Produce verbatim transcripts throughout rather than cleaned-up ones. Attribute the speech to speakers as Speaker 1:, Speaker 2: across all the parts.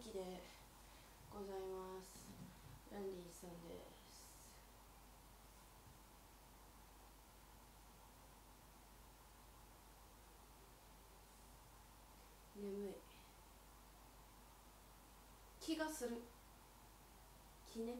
Speaker 1: 起でございます。ランディさんです。眠い気がする。気ね。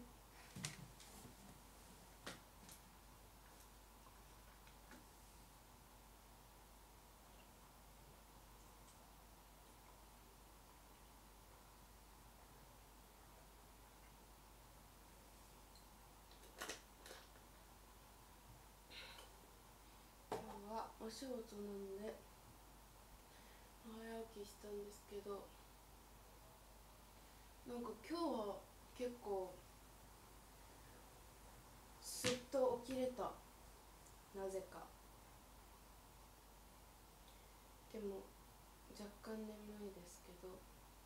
Speaker 1: 今日はお仕事なんで早起きしたんですけど、なんか今日は結構すっと起きれた。なぜか。でも若干眠いですけど、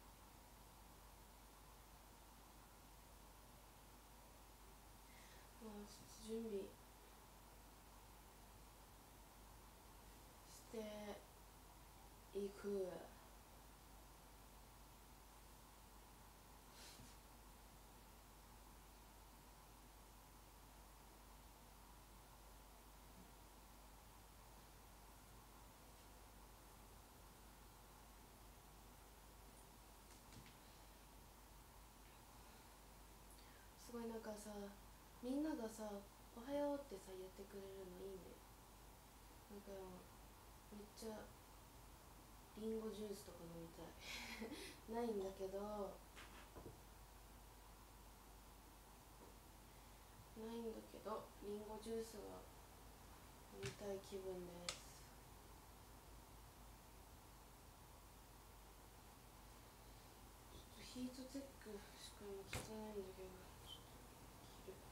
Speaker 1: まあ準備していく。すごいなんかさ、みんながさおはようってさ言ってくれるのいいね。なんかめっちゃリンゴジュースとか飲みたいないんだけどないんだけどリンゴジュースが飲みたい気分です。ちょっとヒートテックしか今着てないんだけど、ちょっと着る。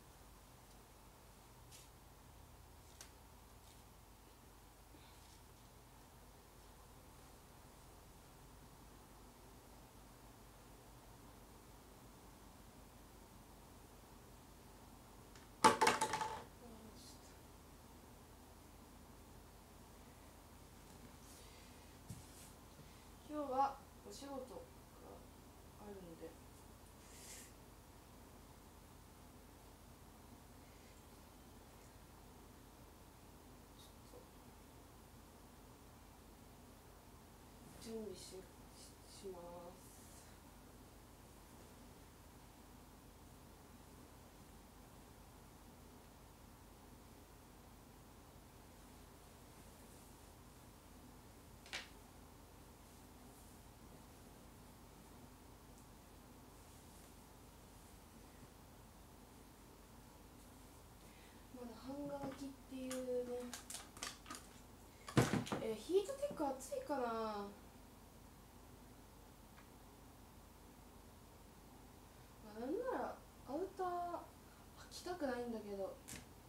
Speaker 1: 今日はお仕事があるんで、準備し、し、します。まだ半乾きっていうね。えー、ヒートテック暑いかな。まあ、なんならアウター履きたくないんだけど、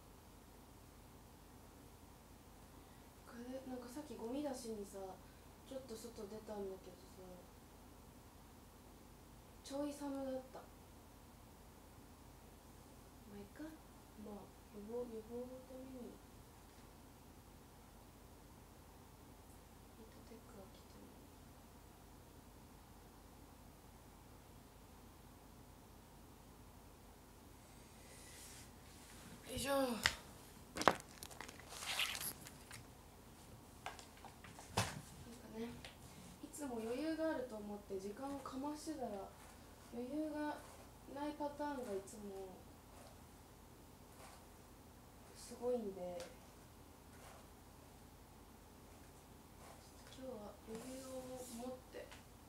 Speaker 1: これなんかさっきゴミ出しにさちょっと外出たんだけどさ、ちょい寒だった。まあいいか。まあ予防予防のためにヒートテックは着ても。よいしょ。なんかね、いつも余裕があると思って時間をかましてたら余裕がないパターンがいつもすごいんで、今日は余裕を持って。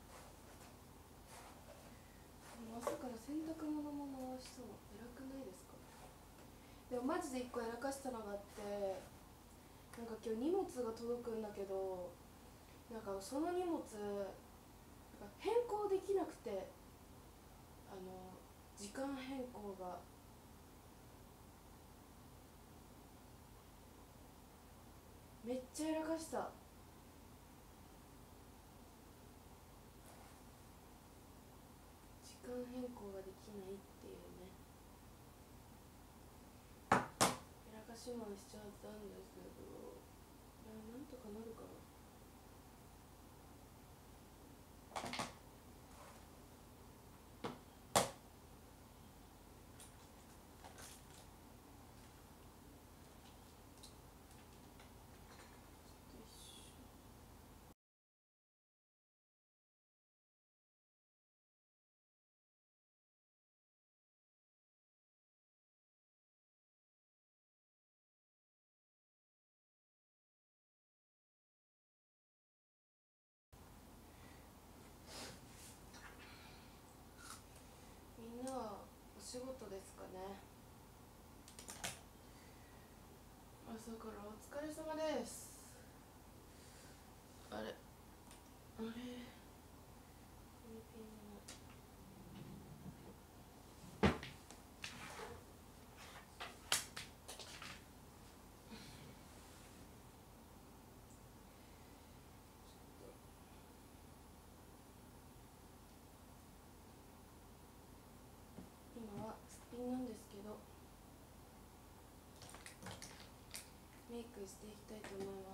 Speaker 1: 朝から洗濯物も回しそう。偉くないですか。でもマジで一個やらかしたのがあって、なんか今日荷物が届くんだけど、なんかその荷物なんか変更できなくて、あの時間変更がめっちゃやらかした。時間変更ができないっていうね、やらかしまんしちゃったんですけど、いやなんとかなるかな。 仕事ですかね。朝からお疲れ様です。あれあれこのペンが今はすっぴんなんですけどメイクしていきたいと思います。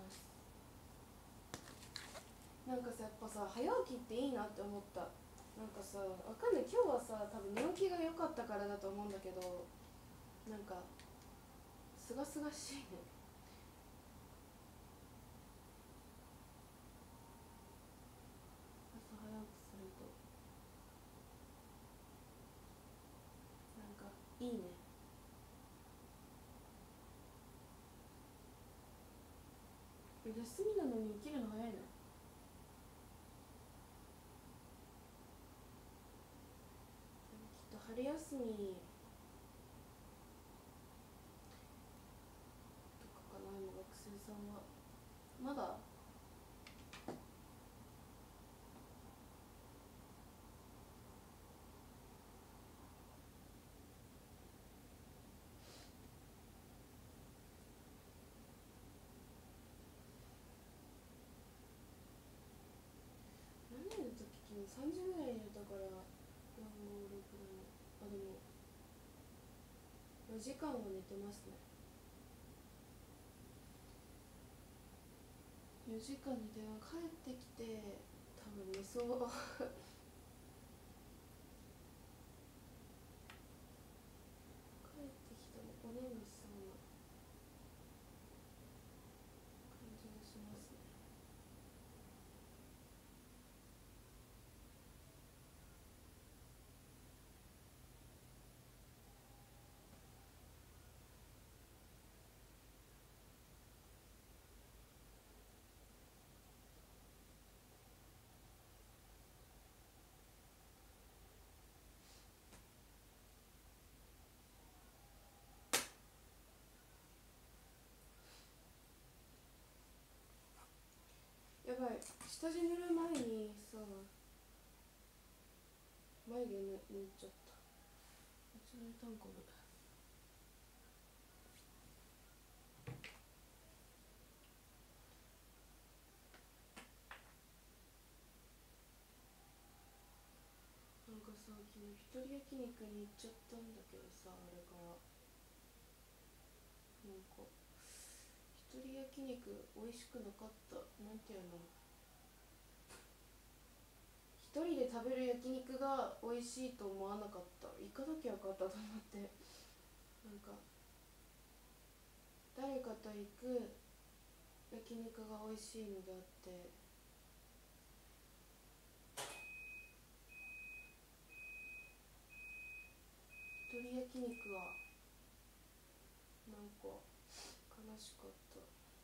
Speaker 1: なんかさ、やっぱさ、早起きっていいなって思った。なんかさ、わかんない、今日はさ、多分寝起きが良かったからだと思うんだけど、なんかすがすがしいね。朝早起きするとなんかいいね。休みなのに起きるの早いね。きっと春休みとかかな、今学生さんはまだ。何年の時、昨日さんじぐらいに寝たから、よん、ご、ろく、なな、あ、でもよじかんは寝てますね。よじかん寝て、帰ってきて多分寝そう帰ってきたらお眠しそうな感じがしますね。やばい、下地塗る前にさ眉毛塗っちゃった。めっちゃ塗れたんかな。なんかさ、昨日一人焼肉に行っちゃったんだけどさ、あれからなんか一人焼肉美味しくなかった。なんていうの、一人で食べる焼肉が美味しいと思わなかった。行かなきゃよかったと思って。なんか誰かと行く焼肉が美味しいのであって、一人焼肉はなんか悲しかった。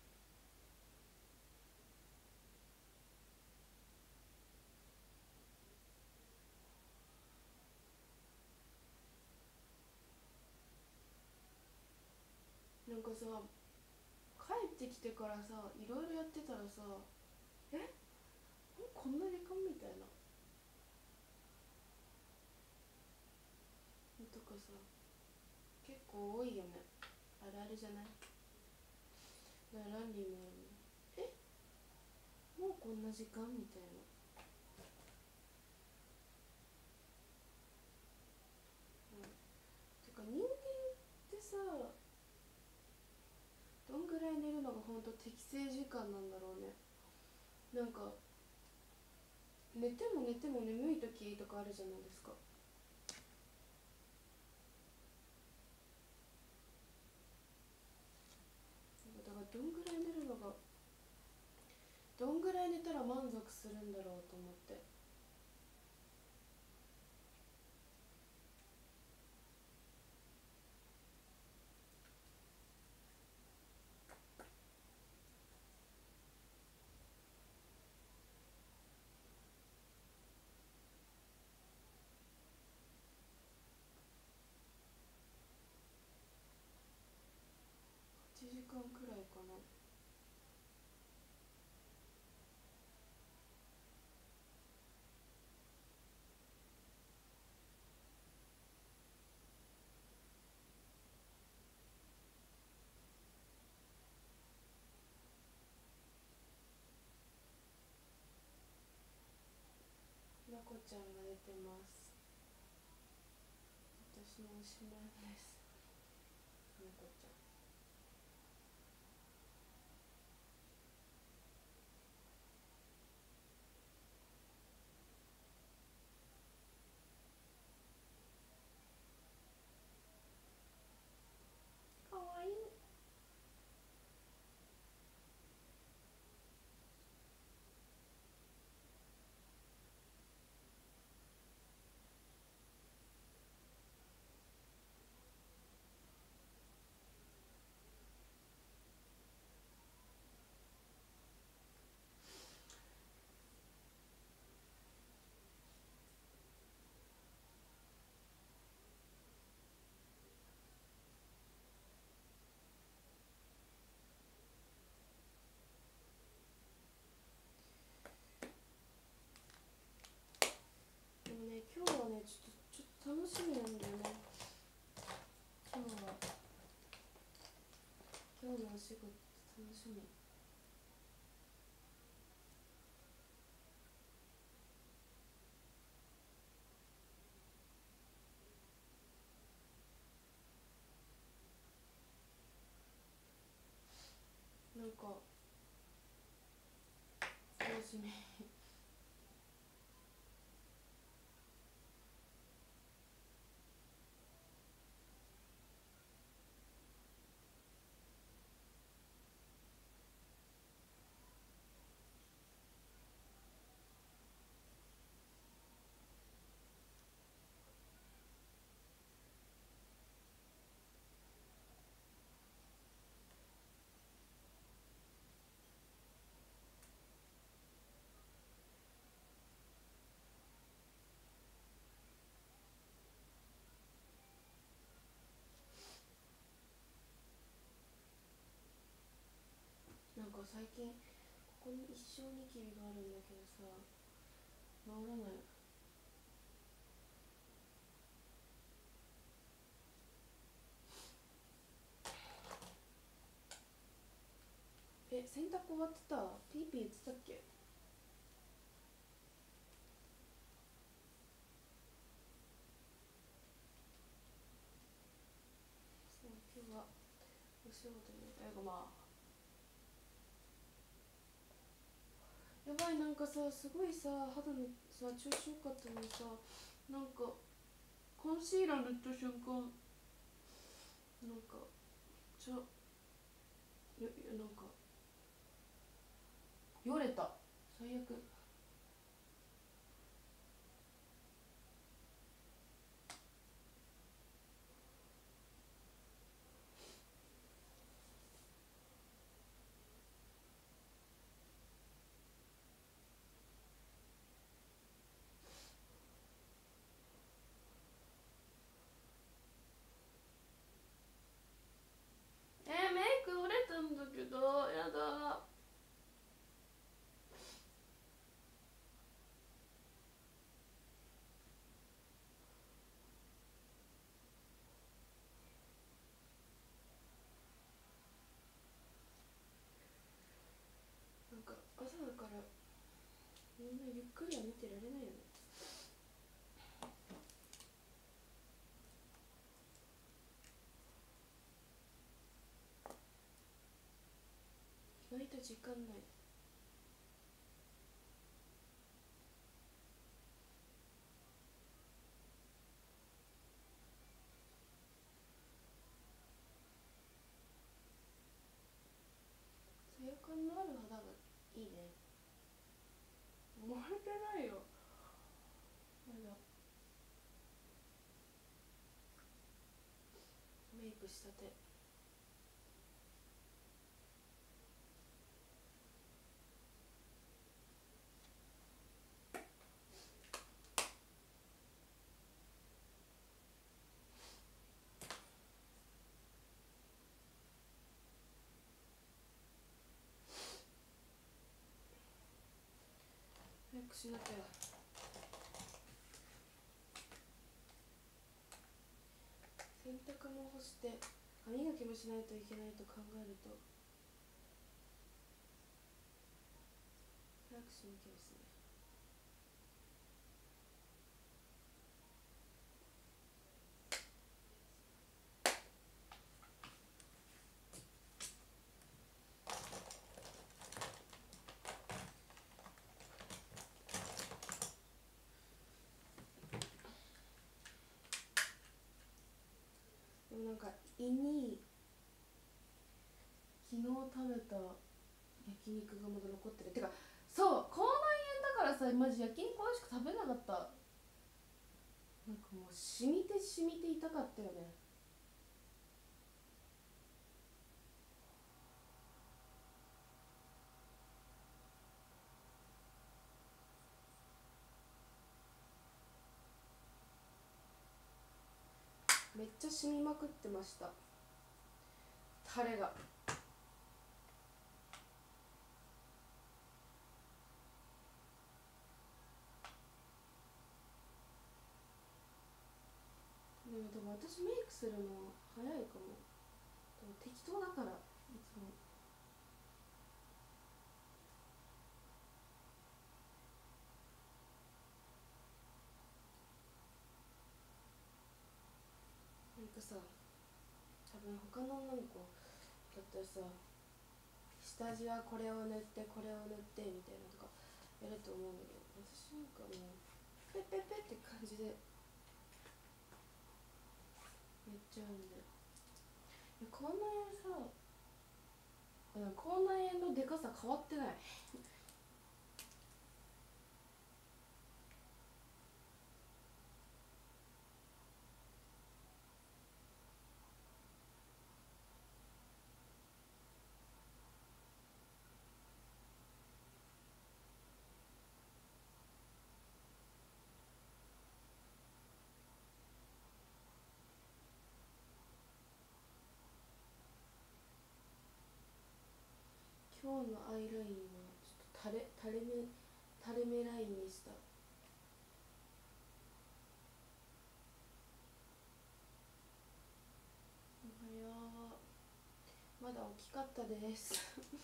Speaker 1: なんかさ、帰ってきてからさ、いろいろやってたらさ、え、もうこんな時間みたいなのとかさ、結構多いよね。あるあるじゃない。だからランリーもあるね。え、もうこんな時間みたいな。うん、てか人間ってさ、どんぐらい寝るのがほんと適正時間なんだろうね。なんか寝ても寝ても眠い時とかあるじゃないですか。だからどんぐらい寝るのが、どんぐらい寝たら満足するんだろうと思って。 しまいです。猫ちゃんかわいい。でもね、今日はね、ちょっとちょっと楽しみなんだよね。今日は今日のお仕事楽しみ。なんか楽しみ。なんか最近ここに一生ニキビがあるんだけどさ、治らない。え、洗濯終わってた？ピーピー言ってたっけ？そう、今日はお仕事にえがまあやばい。なんかさ、すごいさ、肌のさ調子よかったのにさ、なんかコンシーラー塗った瞬間、なんかちょよなんかよれた。最悪。えー、メイク折れたんだけど、やだ。なんか朝だからみんなゆっくりは見てられないよね。意外と時間ない。ツヤ感のある肌がいいね。漏れてないよ。まだメイクしたて。メイクしなきゃ。洗濯も干して歯磨きもしないといけないと考えると早くしなきゃですね。 もなんか胃に昨日食べた焼肉がまだ残ってる。てかそう口内炎だからさ、マジ焼肉美味しく食べなかった。なんかもう染みて染みて痛かったよね。めっちゃ染みまくってました、タレが。でもでも私メイクするの早いかも。でも適当だからいつも。なんかさ、多分他の女の子だったらさ、下地はこれを塗ってこれを塗ってみたいなとかやると思うんだけど、私なんかもうペッペッペッって感じでやっちゃうんで。口内炎さ、口内炎のでかさ変わってない。今日のアイラインはちょっと垂れ垂れ目垂れ目ラインにした。おはよう。まだ大きかったです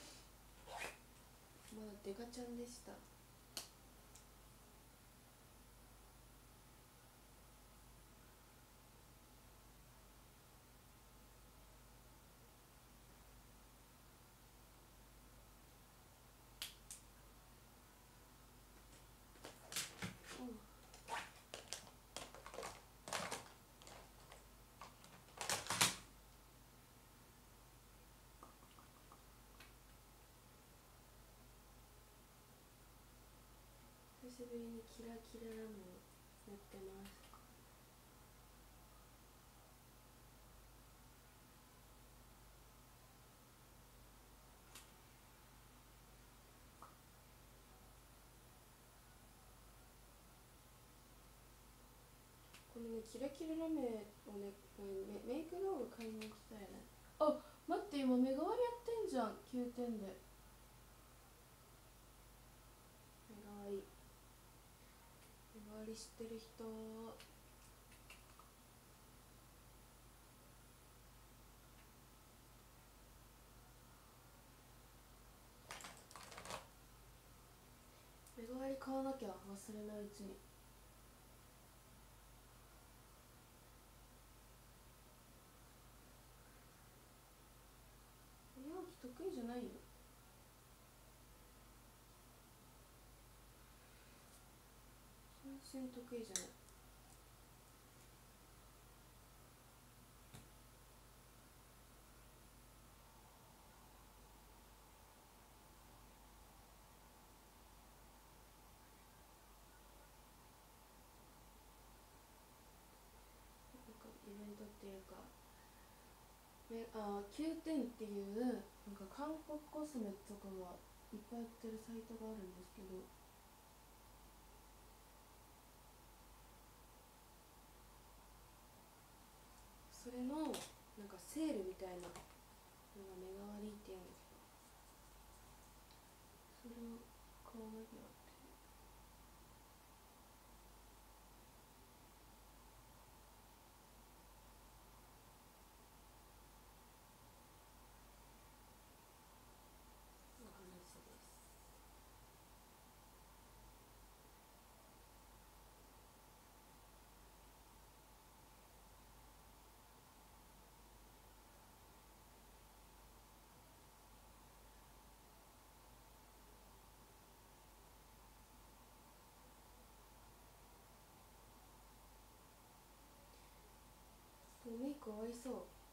Speaker 1: まだデカちゃんでした。久しぶりにキラキララメをやってます。このねキラキララメをね、メメイク道具買いに行きたいね。あ、待って、今目代わりやってんじゃん、きゅうてんで。目代わり目代わり知ってる人。目代わり買わなきゃ、忘れないうちに。早起き得意じゃないよ。全然得意じゃない。イベントっていうか、めあきゅうてんっていうなんか韓国コスメとかがいっぱい売ってるサイトがあるんですけど、それのなんかセールみたいなのが目代わりっていうんですけど、それを買わなきゃ。お話です。 終わりそう。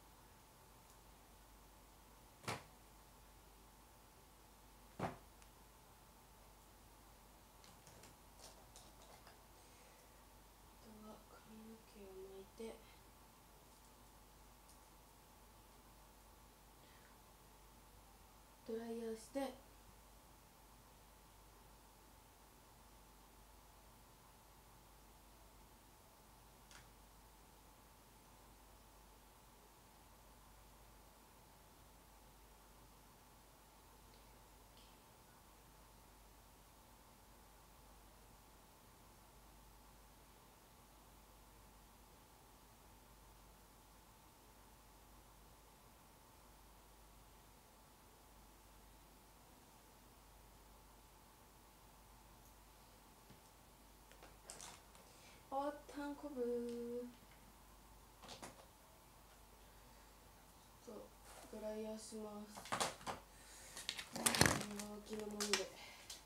Speaker 1: ドライヤーして、おったんこぶとドライヤーします。乾きのもので。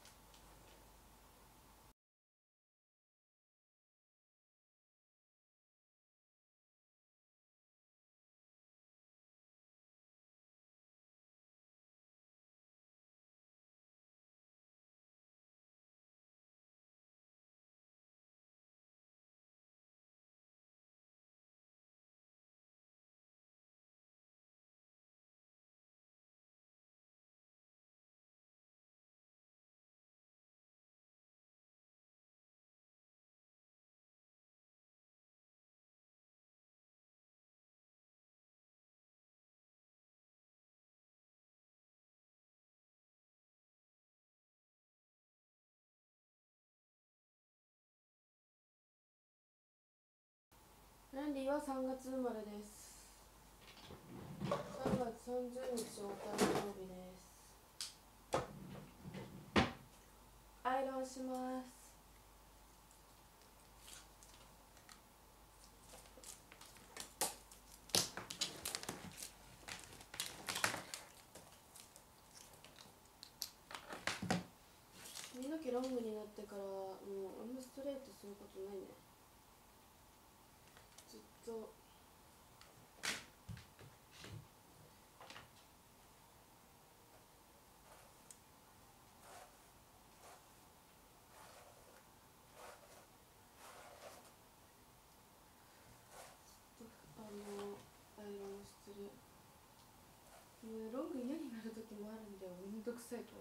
Speaker 1: ランディはさんがつ生まれです。さんがつさんじゅうにちお誕生日です。アイロンします。髪の毛ロングになってからもうあんまストレートすることないね。ずっとあのアイロンしてる。もうロング嫌になる時もあるんだよ、めんどくさいから。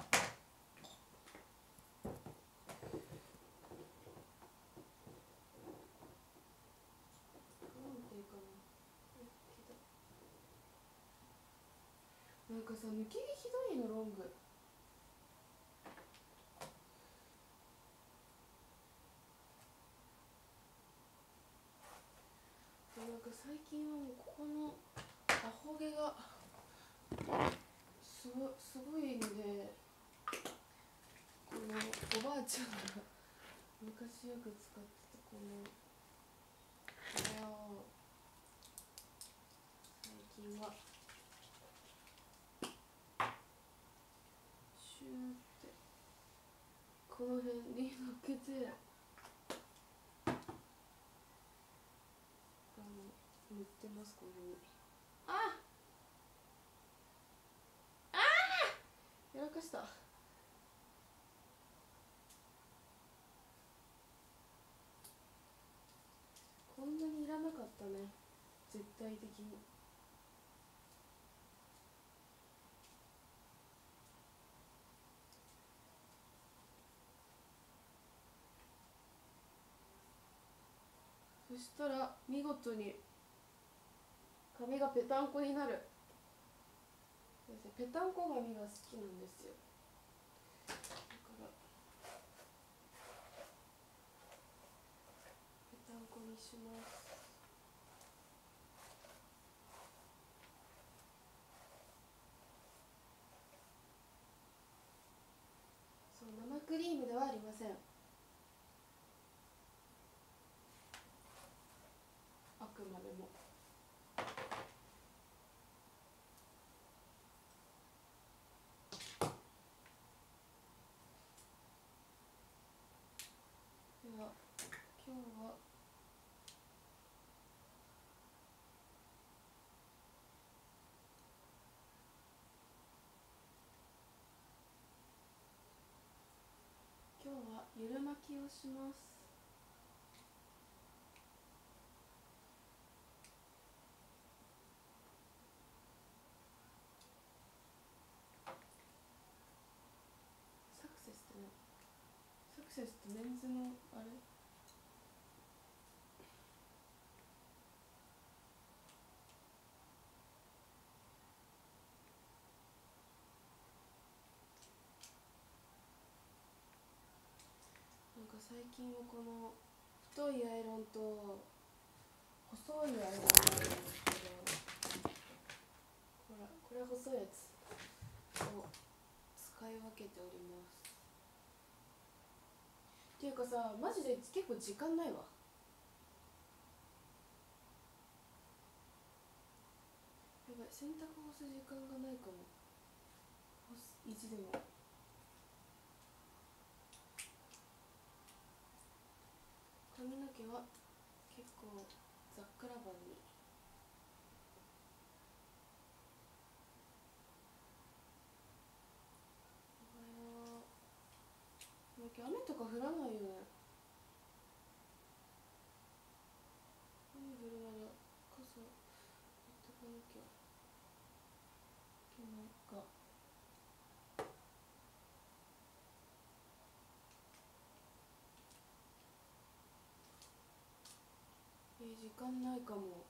Speaker 1: なんかさ、抜け毛ひどいのロング。なんか最近はもうここのアホ毛がすごすごいんで、このおばあちゃんが昔よく使ってたこのこれを最近はシューってこの辺に乗っけてあの塗ってます。こういう風にああやらかした。こんなにいらなかったね、絶対的に。そしたら見事に髪がぺたんこになる。ぺたんこ髪が好きなんですよ。だからぺたんこにします。そう、生クリームではありません。あくまでもでは今日はをします。サクセスって何？サクセスってメンズのあれ？なんか最近はこの太いアイロンと細いアイロンがあるんですけど、ほらこれは細いやつを使い分けております。っていうかさ、マジで結構時間ないわ。やばい、洗濯干す時間がないかも。干す意地でも。髪の毛は結構ざっくらばんに。おはよう。雨とか降らないよね。雨降るなら傘持ってかなきゃいけないか。えー、時間ないかも。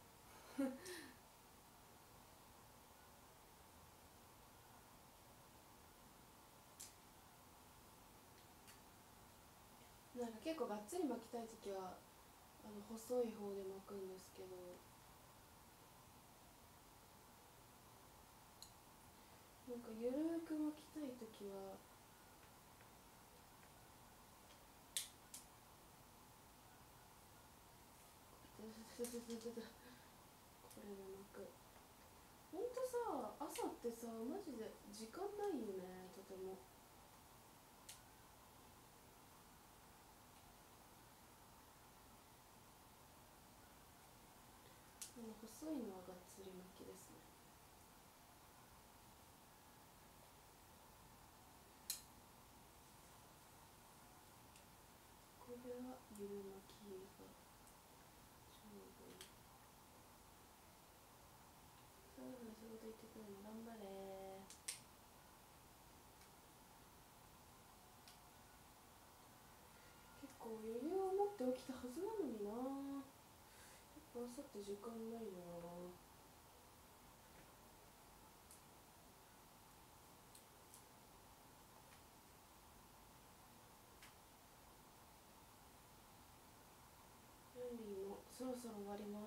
Speaker 1: なんか結構がっつり巻きたいときはあの細い方で巻くんですけど、なんかゆるーく巻きたいときはこれで巻く。ほんとさ、朝ってさマジで時間ないよね、とても。あの細いのはがっつり巻きですね。これはゆる巻きがちょうどいい。そろそろ仕事行ってくるの、頑張れ。結構余裕を持って起きたはずなのにな。やっぱ朝って時間ないな。ランリーもそろそろ終わります。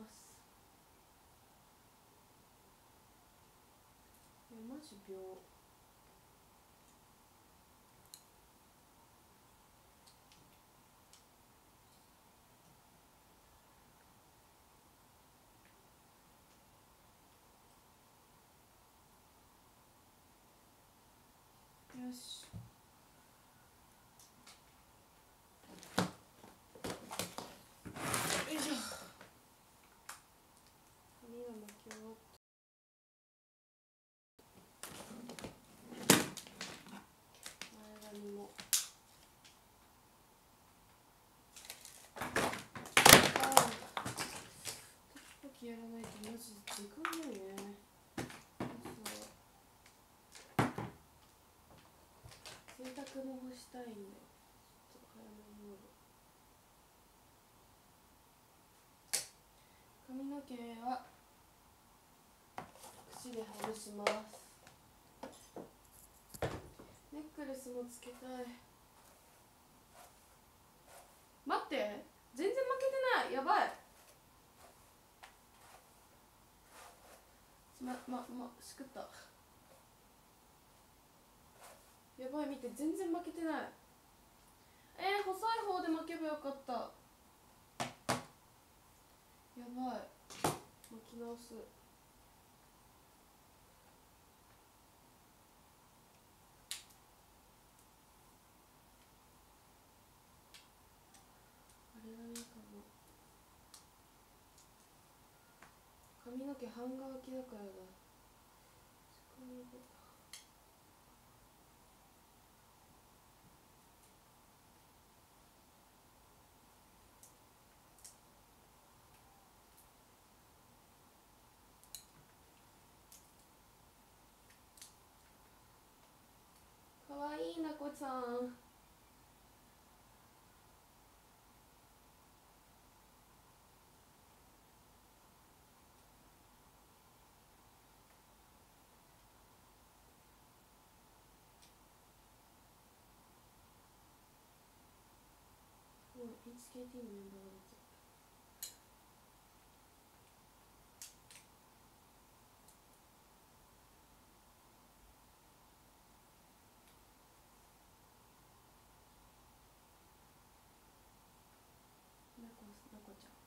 Speaker 1: え、マジ秒。よし。よいしょ。髪が巻き終わった。前髪も。ああ。時々やらないとマジで時間ないね。洗濯も干したいんで、ちょっと早めにやる。髪の毛は櫛で外します。ネックレスもつけたい。待って、全然負けてない。やばい。ま、ま、ま、しくった。やばい、見て、全然負けてない。えー、細い方で巻けばよかった。やばい。巻き直す。あれがいいかも。髪の毛半乾きだからだ。 松さん。もう エイチケーティー のメンバーが出てる。なこなこちゃん。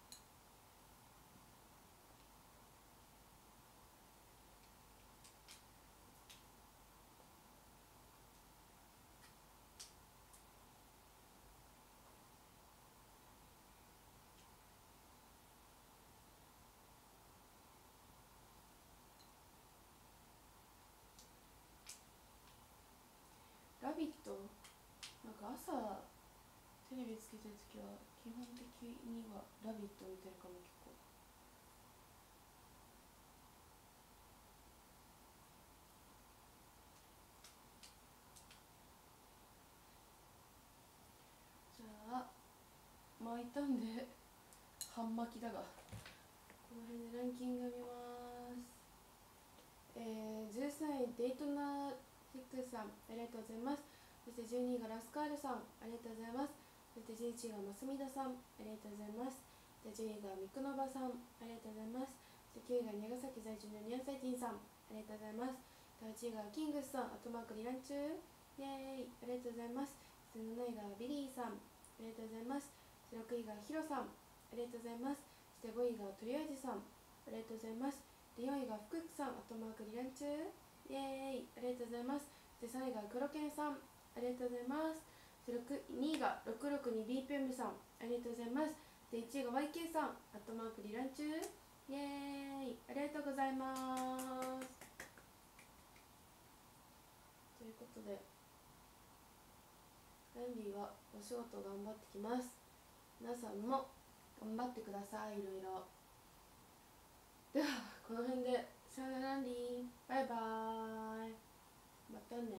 Speaker 1: ラビットなんか朝テレビつけてるときは基本的にはラビット見てるかも。結構じゃあ巻いたんで半巻きだが、この辺でランキング見ます。えー、じゅうさんいデイトナヒックさん、ありがとうございます。そしてじゅうにいがラスカールさん、ありがとうございます。そしてじゅういちいがマスミダさん、ありがとうございます。でじゅういがミクノバさん、ありがとうございます。そしてきゅういが長崎在住のニャンサイティンさん、ありがとうございます。はちいがキングスさん、あとマークリランチュー、イエーイ、ありがとうございます。そしてなないがビリーさん、ありがとうございます。ろくいがヒロさん、ありがとうございます。そしてごいがとりあえずさん、ありがとうございます。でよんいが福福さん、あとマークリランチュー、イエーイ、ありがとうございます。でさんいが黒犬さん、ありがとうございます。にいがろくろくにビーピーエム さん、ありがとうございます。でいちいが ワイケー さん、あとマークリランチュー、イエーイ、ありがとうございます。ということでランディはお仕事頑張ってきます。皆さんも頑張ってください。いろいろではこの辺でさよならランディ、バイバーイ。